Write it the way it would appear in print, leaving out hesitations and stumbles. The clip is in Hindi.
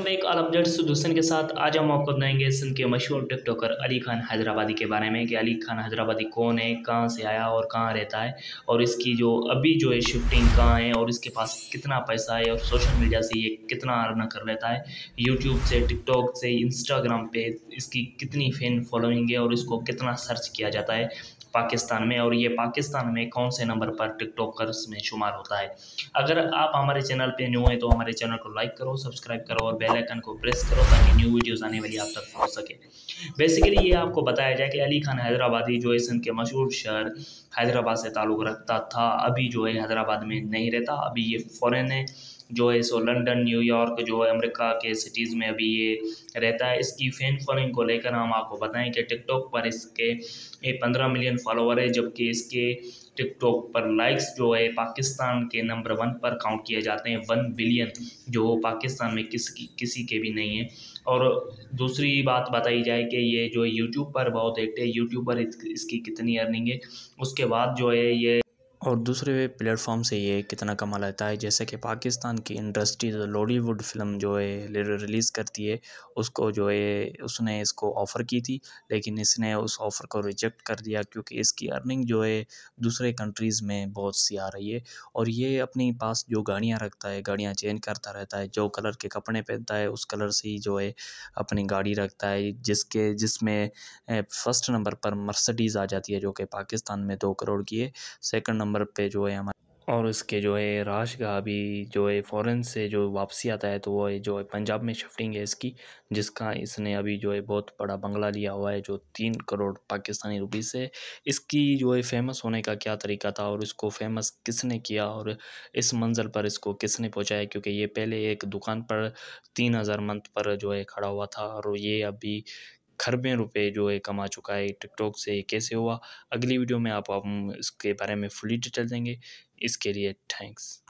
एक ऑल अपडेट सॉल्यूशन के साथ आज हम आपको बताएंगे सिंध के मशहूर टिकटॉकर अली खान हैदराबादी के बारे में कि अली खान हैदराबादी कौन है, कहाँ से आया और कहाँ रहता है और इसकी जो अभी जो है शिफ्टिंग कहाँ है और इसके पास कितना पैसा है और सोशल मीडिया से ये कितना अर्न कर लेता है, यूट्यूब से, टिकटॉक से, इंस्टाग्राम पे इसकी कितनी फैन फॉलोइंग है और इसको कितना सर्च किया जाता है पाकिस्तान में, और ये पाकिस्तान में कौन से नंबर पर टिकटॉकर्स में शुमार होता है। अगर आप हमारे चैनल पे न्यू हैं तो हमारे चैनल को लाइक करो, सब्सक्राइब करो और बेल आइकन को प्रेस करो ताकि न्यू वीडियोस आने वाली आप तक पहुंच सके। बेसिकली ये आपको बताया जाए कि अली खान हैदराबादी जो है सिंध के मशहूर शहर हैदराबाद से ताल्लुक़ रखता था, अभी जो है हैदराबाद में नहीं रहता, अभी ये फ़ॉरेन है जो है सो लंदन, न्यूयॉर्क जो है अमेरिका के सिटीज़ में अभी ये रहता है। इसकी फ़ैन फॉलोइंग को लेकर हम आपको बताएं कि टिकटॉक पर इसके 15 मिलियन फॉलोवर है, जबकि इसके टिकटॉक पर लाइक्स जो है पाकिस्तान के नंबर 1 पर काउंट किए जाते हैं, 1 बिलियन, जो पाकिस्तान में किसी के भी नहीं है। और दूसरी बात बताई जाए कि ये जो यूट्यूब पर बहुत एक्टिव है, यूट्यूब पर इसकी कितनी अर्निंग है, उसके बाद जो है ये और दूसरे प्लेटफॉर्म से ये कितना कमा लेता है। जैसे कि पाकिस्तान की इंडस्ट्री लॉलीवुड फिल्म जो है रिलीज़ करती है, उसको जो है उसने इसको ऑफ़र की थी, लेकिन इसने उस ऑफ़र को रिजेक्ट कर दिया क्योंकि इसकी अर्निंग जो है दूसरे कंट्रीज़ में बहुत सी आ रही है। और ये अपनी पास जो गाड़ियाँ रखता है, गाड़ियाँ चेंज करता रहता है, जो कलर के कपड़े पहनता है उस कलर से ही जो है अपनी गाड़ी रखता है, जिसमें फर्स्ट नंबर पर मर्सिडीज़ आ जाती है जो कि पाकिस्तान में 2 करोड़ की है। सेकंड नंबर पे जो है हमारे, और इसके जो है राशगा अभी जो है फ़ॉरेन से जो वापसी आता है तो वो है जो है पंजाब में शिफ्टिंग है इसकी, जिसका इसने अभी जो है बहुत बड़ा बंगला लिया हुआ है जो 3 करोड़ पाकिस्तानी रुपीस है। इसकी जो है फेमस होने का क्या तरीका था और इसको फेमस किसने किया और इस मंजिल पर इसको किसने पहुंचाया, क्योंकि ये पहले एक दुकान पर 3000 मंथ पर जो है खड़ा हुआ था और ये अभी खरबें रुपए जो है कमा चुका है टिकटॉक से। ये कैसे हुआ, अगली वीडियो में आप हम इसके बारे में फुली डिटेल देंगे। इसके लिए थैंक्स।